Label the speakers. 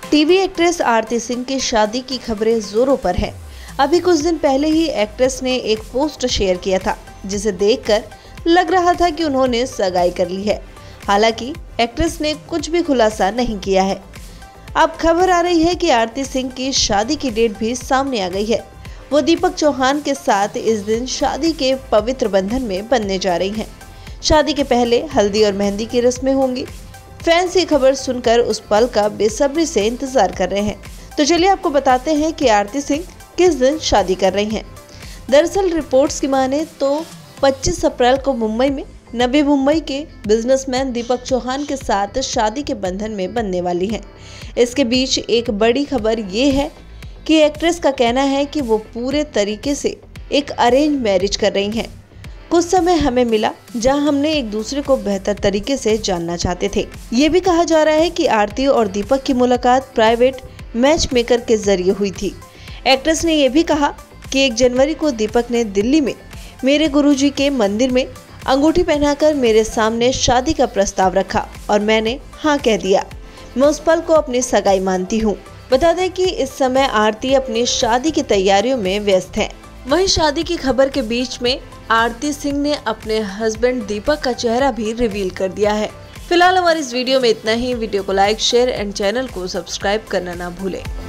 Speaker 1: TV actress आरती सिंह की शादी की खबरें जोरों पर हैं। अभी कुछ दिन पहले ही एक्ट्रेस ने एक पोस्ट शेयर किया था, जिसे देखकर लग रहा था कि उन्होंने सगाई कर ली है। हालांकि एक्ट्रेस ने कुछ भी खुलासा नहीं किया है। अब खबर आ रही है कि आरती सिंह की शादी की डेट भी सामने आ गई है। वो दीपक चौहान के साथ इस दिन शादी के पवित्र बंधन में बंधने जा रही हैं। शादी के पहले हल्दी और मेहंदी की रस्में होंगी। फैंस ये खबर सुनकर उस पल का बेसब्री से इंतजार कर रहे हैं। तो चलिए आपको बताते हैं कि आरती सिंह किस दिन शादी कर रही हैं। दरअसल रिपोर्ट्स की माने तो 25 अप्रैल को मुंबई में नवी मुंबई के बिजनेसमैन दीपक चौहान के साथ शादी के बंधन में बंधने वाली हैं। इसके बीच एक बड़ी खबर ये है कि एक्ट्रेस का कहना है कि वो पूरे तरीके से एक अरेंज मैरिज कर रही हैं। कुछ समय हमें मिला जहां हमने एक दूसरे को बेहतर तरीके से जानना चाहते थे। ये भी कहा जा रहा है कि आरती और दीपक की मुलाकात प्राइवेट मैच मेकर के जरिए हुई थी। एक्ट्रेस ने यह भी कहा कि 1 जनवरी को दीपक ने दिल्ली में मेरे गुरुजी के मंदिर में अंगूठी पहनाकर मेरे सामने शादी का प्रस्ताव रखा और मैंने हाँ कह दिया। मैं उस पल को अपनी सगाई मानती हूँ। बता दें कि इस समय आरती अपनी शादी की तैयारियों में व्यस्त है। वहीं शादी की खबर के बीच में आरती सिंह ने अपने हस्बैंड दीपक का चेहरा भी रिवील कर दिया है। फिलहाल हमारी इस वीडियो में इतना ही। वीडियो को लाइक, शेयर एंड चैनल को सब्सक्राइब करना ना भूलें।